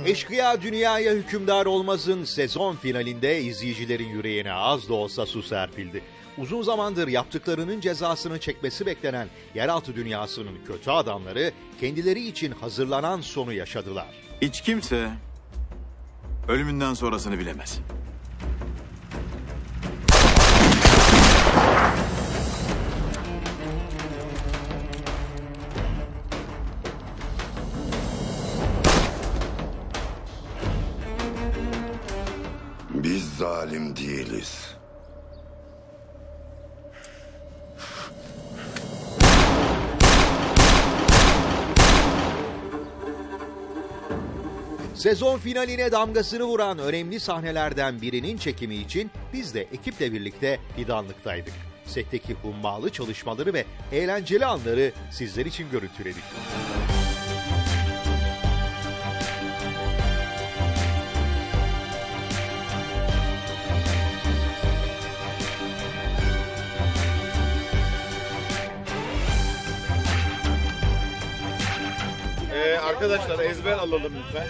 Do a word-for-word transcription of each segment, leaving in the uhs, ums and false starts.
Eşkıya Dünyaya Hükümdar Olmaz'ın sezon finalinde izleyicilerin yüreğine az da olsa su serpildi. Uzun zamandır yaptıklarının cezasını çekmesi beklenen yeraltı dünyasının kötü adamları kendileri için hazırlanan sonu yaşadılar. Hiç kimse ölümünden sonrasını bilemez. Biz zalim değiliz. Sezon finaline damgasını vuran önemli sahnelerden birinin çekimi için biz de ekiple birlikte Fidanlık'taydık. Setteki hummalı çalışmaları ve eğlenceli anları sizler için görüntüledik. Ee, arkadaşlar ezber alalım lütfen.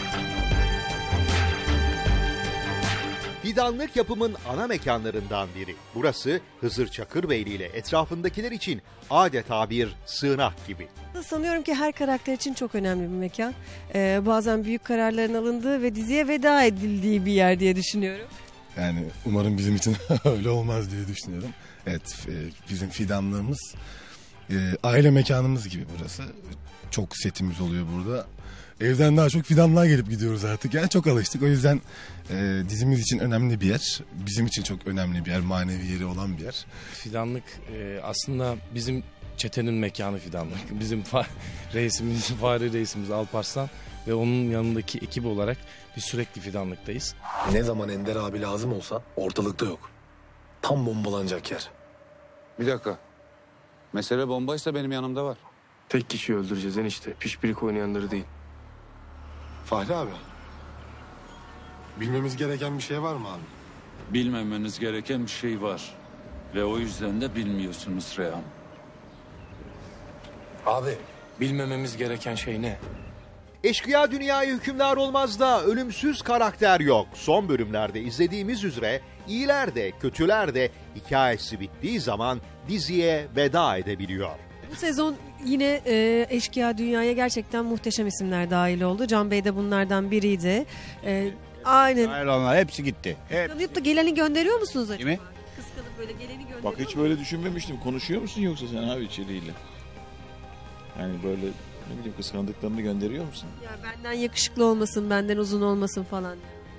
Fidanlık yapımın ana mekanlarından biri. Burası Hızır Çakırbeyli ile etrafındakiler için adeta bir sığınak gibi. Sanıyorum ki her karakter için çok önemli bir mekan. Ee, bazen büyük kararların alındığı ve diziye veda edildiği bir yer diye düşünüyorum. Yani umarım bizim için öyle olmaz diye düşünüyorum. Evet, bizim fidanlığımız e, aile mekanımız gibi burası. Çok setimiz oluyor burada. Evden daha çok fidanlığa gelip gidiyoruz artık. Yani çok alıştık. O yüzden e, dizimiz için önemli bir yer. Bizim için çok önemli bir yer. Manevi yeri olan bir yer. Fidanlık e, aslında bizim çetenin mekanı Fidanlık. Bizim fa- reisimiz, Fahri reisimiz Alparslan ve onun yanındaki ekip olarak biz sürekli Fidanlık'tayız. Ne zaman Ender abi lazım olsa ortalıkta yok. Tam bombalanacak yer. Bir dakika. Mesele bombaysa benim yanımda var. Tek kişi öldüreceğiz enişte. Pişpirik oynayanları değil. Fahri abi. Bilmemiz gereken bir şey var mı abi? Bilmemeniz gereken bir şey var. Ve o yüzden de bilmiyorsunuz Reyhan. Abi bilmememiz gereken şey ne? Eşkıya Dünyaya Hükümdar Olmaz'da ölümsüz karakter yok. Son bölümlerde izlediğimiz üzere iyiler de kötüler de hikayesi bittiği zaman diziye veda edebiliyor. Bu sezon yine e, Eşkıya Dünyaya gerçekten muhteşem isimler dahil oldu. Can Bey de bunlardan biriydi. E, aynen. Hayır, onlar hepsi gitti. Hep. Kıskanıp da geleni gönderiyor musunuz acaba? Kimi? Kıskanıp böyle geleni gönderiyor Bak hiç böyle düşünmemiştim. Konuşuyor musun yoksa sen abi içeriğiyle? Yani böyle ne bileyim kıskandıklarını gönderiyor musun? Ya benden yakışıklı olmasın, benden uzun olmasın falan.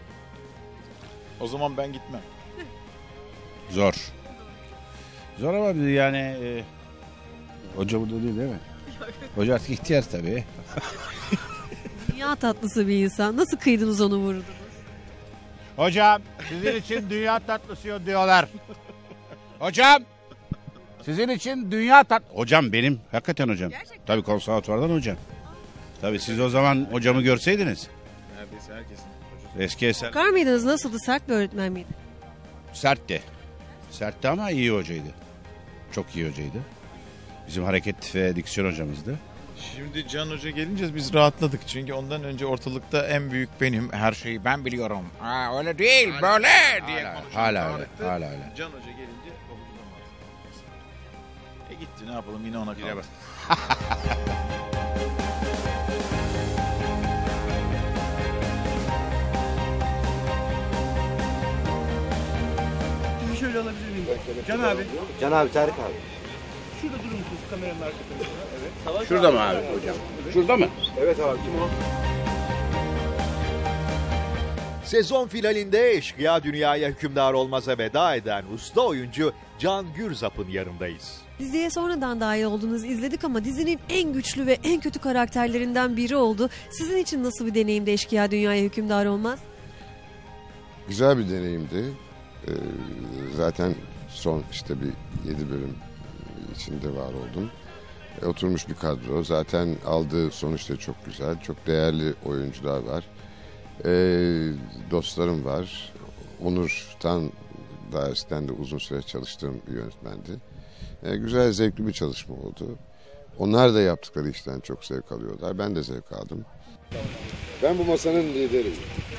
O zaman ben gitmem. Zor. Zor ama bir yani e, hoca burada değil değil mi? Hoca artık ihtiyaç tabii. Dünya tatlısı bir insan. Nasıl kıydınız onu vurdunuz? Hocam sizin için dünya tatlısı diyorlar. Hocam sizin için dünya tat... Hocam benim hakikaten hocam. Gerçekten? Tabii konservatuvardan hocam. Tabii siz o zaman hocamı görseydiniz. Neredeyse herkesin hocası. Eski eser. Bakar mıydınız? Nasıldı? Sert bir öğretmen miydi? Sertti. Sertti ama iyi hocaydı. Çok iyi hocaydı. Bizim hareket ve diksiyon hocamızdı. Şimdi Can Hoca gelince biz rahatladık. Çünkü ondan önce ortalıkta en büyük benim. Her şeyi ben biliyorum. Ha, öyle değil hala, böyle hala, diye konuşuyor. Hala öyle. Hala öyle. Can Hoca gelince pabucundan E gitti ne yapalım yine ona kaldı. Sizi şöyle alabilir miyim? Can abi. Can abi, Tarık abi. Şurada durur musunuz kameranın arkasında? Evet. Şurada mı abi hocam? Şurada mı? Evet abi, kim o? Sezon finalinde Eşkıya Dünyaya Hükümdar Olmaz'a veda eden usta oyuncu Can Gürzap'ın yanındayız. Diziye sonradan dahil oldunuz, izledik ama dizinin en güçlü ve en kötü karakterlerinden biri oldu. Sizin için nasıl bir deneyimdi Eşkıya Dünyaya Hükümdar Olmaz? Güzel bir deneyimdi. Ee, zaten son işte bir yedi bölüm içinde var oldum. E, oturmuş bir kadro. Zaten aldığı sonuç da çok güzel. Çok değerli oyuncular var. E, dostlarım var. Onur'tan daha eskiden de uzun süre çalıştığım bir yönetmendi. E, güzel, zevkli bir çalışma oldu. Onlar da yaptıkları işten çok zevk alıyorlar. Ben de zevk aldım. Ben bu masanın lideriyim.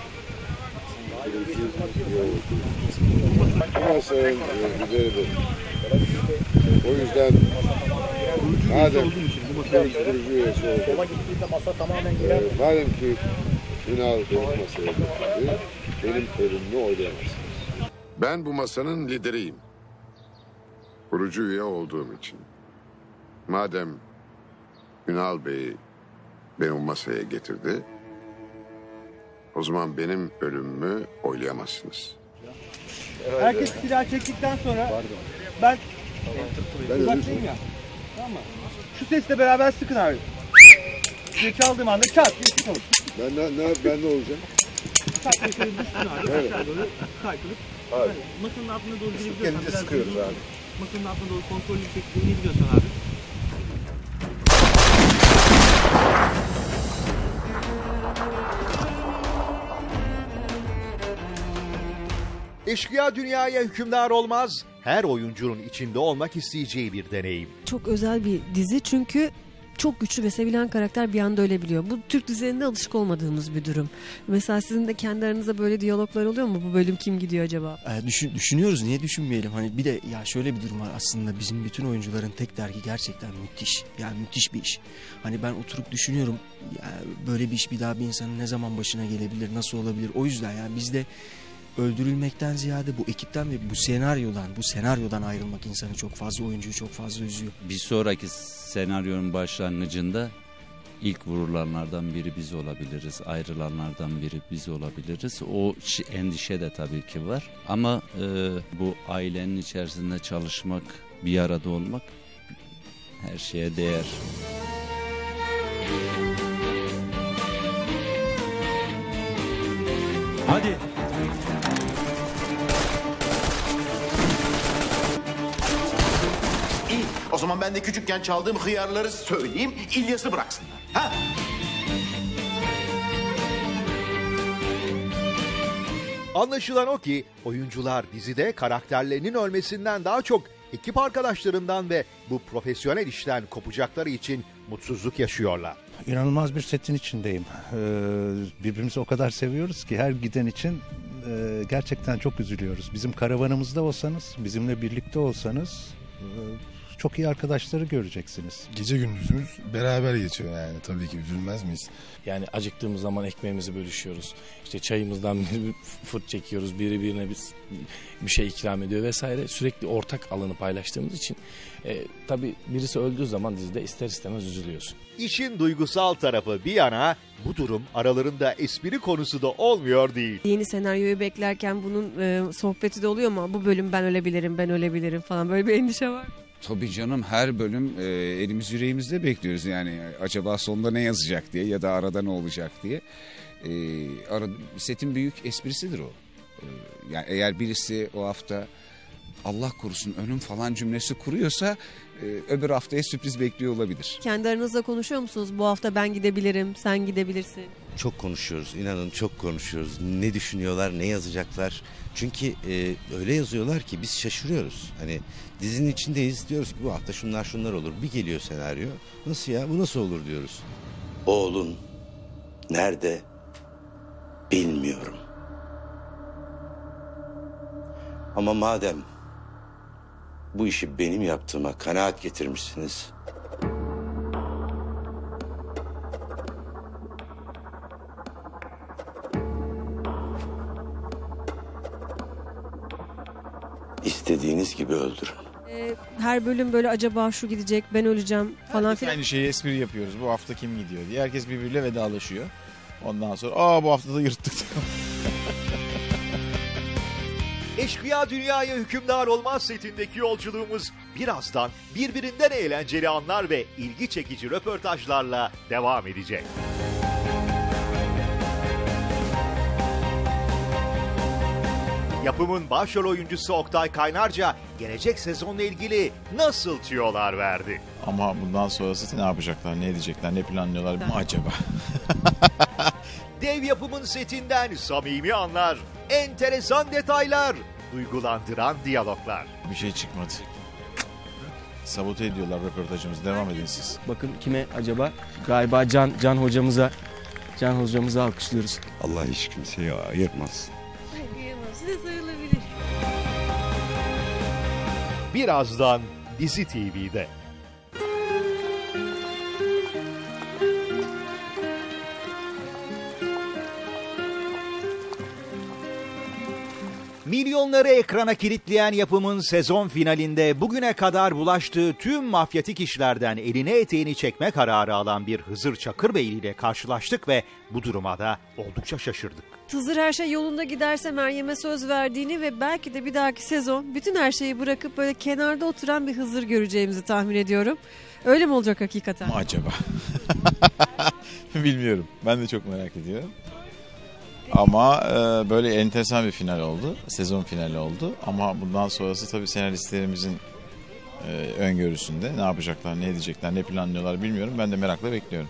Bu masanın lideridir. O yüzden madem kurucu üyesi oldu, e, madem ki Ünal benim masaya getirdi, benim ölümümü oylayamazsınız. Ben bu masanın lideriyim. Kurucu üye olduğum için. Madem Ünal Bey beni masaya getirdi, o zaman benim ölümümü oylayamazsınız. Herkes silah çektikten sonra ben uzaktayım ya. Tamam mı? Şu sesle beraber sıkın abi. Size çaldığım anda çat diye sıkın. Ben ne, ne, ben ne olacağım? Çat diye şöyle düşsün abi. Evet. Doğru kaykılıp. Abi. Masanın altına doğru girebiliyorsan. Sıkınca sıkıyoruz abi. Masanın altına doğru kontrollü bir şekilde inebiliyorsan abi. Eşkıya Dünyaya Hükümdar Olmaz, her oyuncunun içinde olmak isteyeceği bir deneyim. Çok özel bir dizi çünkü çok güçlü ve sevilen karakter bir anda ölebiliyor. Bu Türk dizilerinde alışık olmadığımız bir durum. Mesela sizin de kendi aranızda böyle diyaloglar oluyor mu? Bu bölüm kim gidiyor acaba? Ee, düşün, düşünüyoruz, niye düşünmeyelim? Hani bir de ya şöyle bir durum var aslında, bizim bütün oyuncuların tek dergi gerçekten müthiş. Yani müthiş bir iş. Hani ben oturup düşünüyorum ya böyle bir iş bir daha bir insanın ne zaman başına gelebilir, nasıl olabilir? O yüzden yani biz de öldürülmekten ziyade bu ekipten ve bu senaryodan, bu senaryodan ayrılmak insanı çok fazla, oyuncuyu çok fazla üzüyor. Bir sonraki senaryonun başlangıcında ilk vurulanlardan biri biz olabiliriz. Ayrılanlardan biri biz olabiliriz. O endişe de tabii ki var. Ama e, bu ailenin içerisinde çalışmak, bir arada olmak her şeye değer. Hadi. İyi. O zaman ben de küçükken çaldığım hıyarları söyleyeyim, İlyas'ı bıraksınlar. Ha? Anlaşılan o ki oyuncular dizide karakterlerinin ölmesinden daha çok ekip arkadaşlarından ve bu profesyonel işten kopacakları için mutsuzluk yaşıyorlar. İnanılmaz bir setin içindeyim. Ee, birbirimizi o kadar seviyoruz ki her giden için e, gerçekten çok üzülüyoruz. Bizim karavanımızda olsanız, bizimle birlikte olsanız e, çok iyi arkadaşları göreceksiniz. Gece gündüzümüz beraber geçiyor yani, tabii ki üzülmez miyiz? Yani acıktığımız zaman ekmeğimizi bölüşüyoruz. İşte çayımızdan bir fırt çekiyoruz. Biri birine bir, bir şey ikram ediyor vesaire. Sürekli ortak alanı paylaştığımız için e, tabii birisi öldüğü zaman dizide ister istemez üzülüyorsun. İşin duygusal tarafı bir yana, bu durum aralarında espri konusu da olmuyor değil. Yeni senaryoyu beklerken bunun e, sohbeti de oluyor mu? Bu bölüm ben ölebilirim, ben ölebilirim falan, böyle bir endişe var. Tabii canım, her bölüm e, elimiz yüreğimizde bekliyoruz yani acaba sonunda ne yazacak diye ya da arada ne olacak diye. E, ara, setin büyük esprisidir o. E, yani eğer birisi o hafta Allah korusun ölüm falan cümlesi kuruyorsa e, öbür haftaya sürpriz bekliyor olabilir. Kendi aranızda konuşuyor musunuz? Bu hafta ben gidebilirim, sen gidebilirsin. Çok konuşuyoruz, inanın çok konuşuyoruz. Ne düşünüyorlar, ne yazacaklar. Çünkü e, öyle yazıyorlar ki biz şaşırıyoruz. Hani dizinin içindeyiz, diyoruz ki bu hafta şunlar şunlar olur. Bir geliyor senaryo, nasıl ya, bu nasıl olur diyoruz. Oğlun nerede bilmiyorum. Ama madem bu işi benim yaptığıma kanaat getirmişsiniz, İstediğiniz gibi öldürün. Ee, her bölüm böyle acaba şu gidecek, ben öleceğim falan filan. Aynı şeyi espri yapıyoruz. Bu hafta kim gidiyor diye. Herkes birbiriyle vedalaşıyor. Ondan sonra aa bu hafta da yırttık. Eşkıya Dünyaya Hükümdar Olmaz setindeki yolculuğumuz birazdan birbirinden eğlenceli anlar ve ilgi çekici röportajlarla devam edecek. Yapımın başrol oyuncusu Oktay Kaynarca gelecek sezonla ilgili nasıl tüyolar verdi? Ama bundan sonrası ne yapacaklar, ne edecekler, ne planlıyorlar mı acaba? Dev yapımın setinden samimi anlar, enteresan detaylar, duygulandıran diyaloglar. Bir şey çıkmadı. Sabote ediyorlar röportajımızı. Devam edin siz. Bakın kime acaba? Galiba Can Can hocamıza Can hocamızı alkışlıyoruz. Allah hiç kimseyi ayırmasın. Size sarılabilir. Birazdan Dizi T V'de. Milyonları ekrana kilitleyen yapımın sezon finalinde bugüne kadar bulaştığı tüm mafyatik işlerden eline eteğini çekme kararı alan bir Hızır Çakırbeyli ile karşılaştık ve bu duruma da oldukça şaşırdık. Hızır her şey yolunda giderse Meryem'e söz verdiğini ve belki de bir dahaki sezon bütün her şeyi bırakıp böyle kenarda oturan bir Hızır göreceğimizi tahmin ediyorum. Öyle mi olacak hakikaten? Ama acaba? Bilmiyorum. Ben de çok merak ediyorum. Ama e, böyle enteresan bir final oldu. Sezon finali oldu. Ama bundan sonrası tabii senaristlerimizin e, öngörüsünde. Ne yapacaklar, ne edecekler, ne planlıyorlar bilmiyorum. Ben de merakla bekliyorum.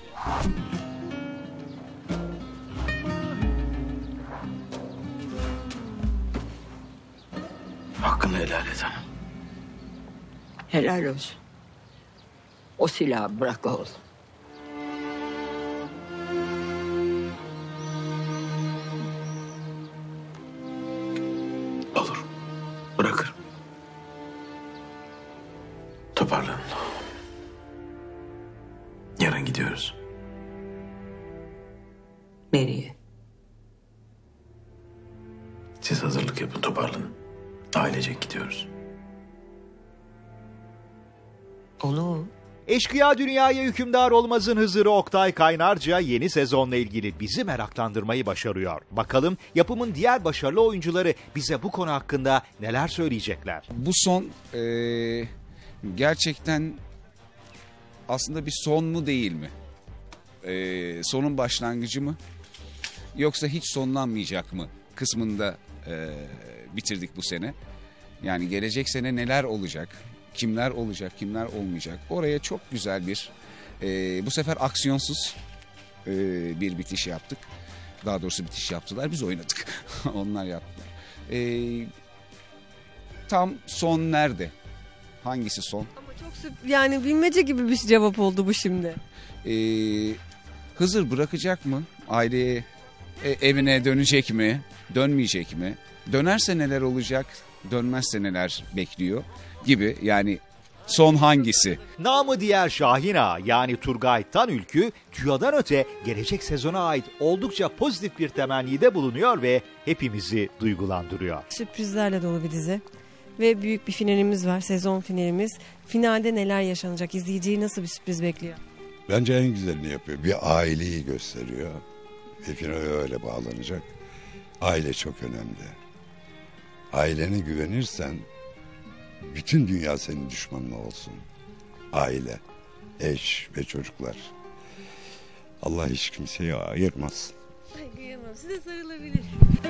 Hakkını helal et hanım. Helal olsun. O silahı bırak oğlum. Olur. Bırakırım. Toparlanın. Yarın gidiyoruz. Nereye? Siz hazırlık yapın, toparlanın. Ailecek gidiyoruz. Olur. Eşkıya Dünyaya Hükümdar Olmaz'ın Hızırı Oktay Kaynarca yeni sezonla ilgili bizi meraklandırmayı başarıyor. Bakalım yapımın diğer başarılı oyuncuları bize bu konu hakkında neler söyleyecekler? Bu son e, gerçekten aslında bir son mu değil mi? E, sonun başlangıcı mı? Yoksa hiç sonlanmayacak mı kısmında e, bitirdik bu sene. Yani gelecek sene neler olacak? Kimler olacak, kimler olmayacak? Oraya çok güzel bir, e, bu sefer aksiyonsuz e, bir bitiş yaptık. Daha doğrusu bitiş yaptılar, biz oynadık. Onlar yaptılar. E, tam son nerede? Hangisi son? Ama çok süp- yani bilmece gibi bir cevap oldu bu şimdi. E, Hızır bırakacak mı? Aileye, e, evine dönecek mi? Dönmeyecek mi? Dönerse neler olacak? Dönmezse neler bekliyor? Gibi, yani son hangisi? Namı diğer Şahin Ağa yani Turgay Tanülkü, tüyodan öte gelecek sezona ait oldukça pozitif bir temennide bulunuyor ve hepimizi duygulandırıyor. Sürprizlerle dolu bir dizi ve büyük bir finalimiz var, sezon finalimiz. Finalde neler yaşanacak, izleyiciyi nasıl bir sürpriz bekliyor? Bence en güzelini yapıyor. Bir aileyi gösteriyor. Ve finale öyle bağlanacak. Aile çok önemli. Ailene güvenirsen bütün dünya senin düşmanın olsun. Aile, eş ve çocuklar. Allah hiç kimseyi ayırmasın. Ay kıyamam, size sarılabilir.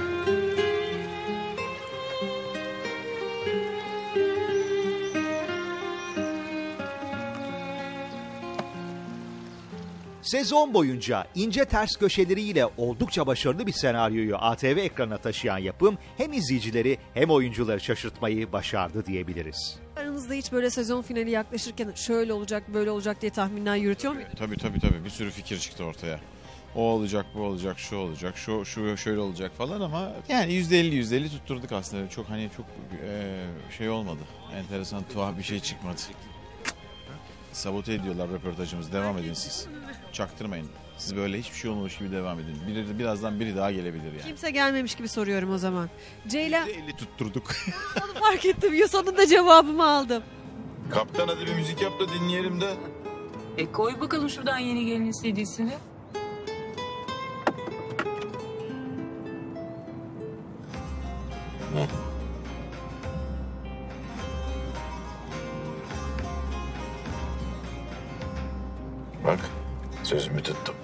Sezon boyunca ince ters köşeleriyle oldukça başarılı bir senaryoyu A T V ekranına taşıyan yapım hem izleyicileri hem oyuncuları şaşırtmayı başardı diyebiliriz. Aranızda hiç böyle sezon finali yaklaşırken şöyle olacak böyle olacak diye tahminler yürütüyor muydu? Tabii tabii tabii bir sürü fikir çıktı ortaya. O olacak, bu olacak, şu olacak, şu şu şöyle olacak falan ama yani yüzde elli yüzde elli tutturduk aslında. Çok hani çok e, şey olmadı. Enteresan, tuhaf bir şey çıkmadı. Sabote ediyorlar röportajımızı. Devam edin siz. Çaktırmayın. Siz böyle hiçbir şey olmamış gibi devam edin. Biri, birazdan biri daha gelebilir yani. Kimse gelmemiş gibi soruyorum o zaman. Ceylan... yüzde elli tutturduk. Onu fark ettim. Ya sonunda cevabımı aldım. Kaptan hadi bir müzik yap da dinleyelim de. E koy bakalım şuradan yeni gelinin C D'sini. Hı. Bak, sözümü tuttum.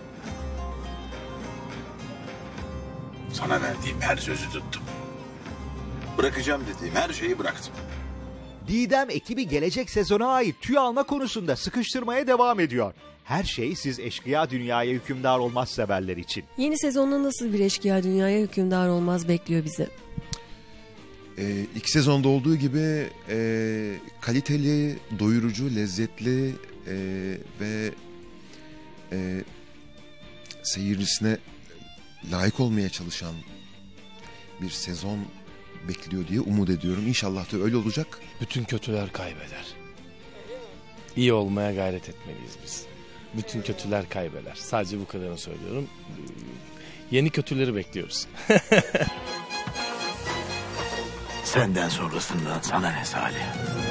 Sana verdiğim her sözü tuttum. Bırakacağım dediğim her şeyi bıraktım. Didem ekibi gelecek sezona ait tüy alma konusunda sıkıştırmaya devam ediyor. Her şey siz Eşkıya Dünyaya Hükümdar Olmaz severler için. Yeni sezonda nasıl bir Eşkıya Dünyaya Hükümdar Olmaz bekliyor bizi? Ee, ilk sezonda olduğu gibi e, kaliteli, doyurucu, lezzetli e, ve e, seyircisine layık olmaya çalışan bir sezon bekliyor diye umut ediyorum. İnşallah da öyle olacak. Bütün kötüler kaybeder. İyi olmaya gayret etmeliyiz biz. Bütün kötüler kaybeder. Sadece bu kadarını söylüyorum. Yeni kötüleri bekliyoruz. Senden sonrasından sana ne Salih?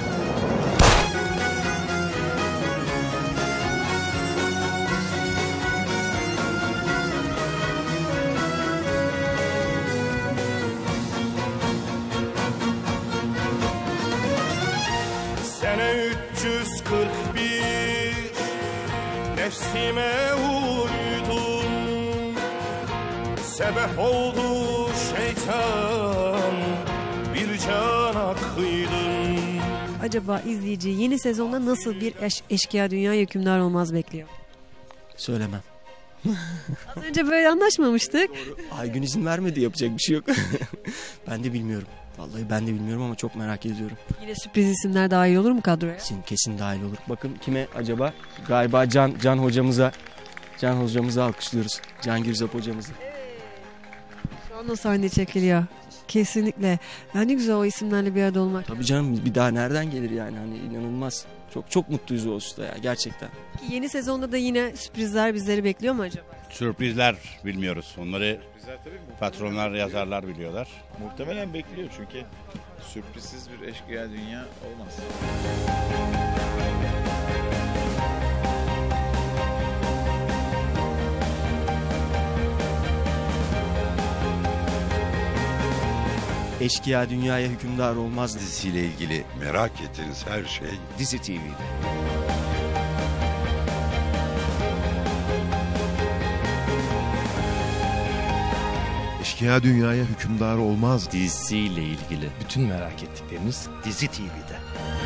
Sene üç yüz kırk bir nefsime uydum, sebep oldu şeytan, bir cana kıydım. Acaba izleyici yeni sezonda nasıl bir eş, eşkıya dünya hükümdar olmaz bekliyor? Söylemem. Az önce böyle anlaşmamıştık. Aygün izin vermedi, yapacak bir şey yok. Ben de bilmiyorum. Vallahi ben de bilmiyorum ama çok merak ediyorum. Yine sürpriz isimler dahil olur mu kadroya? Kesin, kesin dahil olur. Bakın kime acaba? Galiba Can Can hocamıza Can hocamıza alkışlıyoruz. Can Gürzap hocamızı. Şu an o sahne çekiliyor. Kesinlikle. Ya ne güzel o isimlerle bir arada olmak. Tabii canım, bir daha nereden gelir yani, hani inanılmaz. Çok çok mutluyuz o usta ya, gerçekten. Yeni sezonda da yine sürprizler bizleri bekliyor mu acaba? Sürprizler bilmiyoruz. Onları patronlar, yazarlar biliyorlar. Muhtemelen bekliyor çünkü sürprizsiz bir eşkıya dünya olmaz. Eşkıya dünyaya hükümdar olmaz dizisiyle ilgili merak ettiğiniz her şey Dizi T V'de. Eşkıya dünyaya hükümdar olmaz dizisiyle ilgili bütün merak ettikleriniz Dizi T V'de.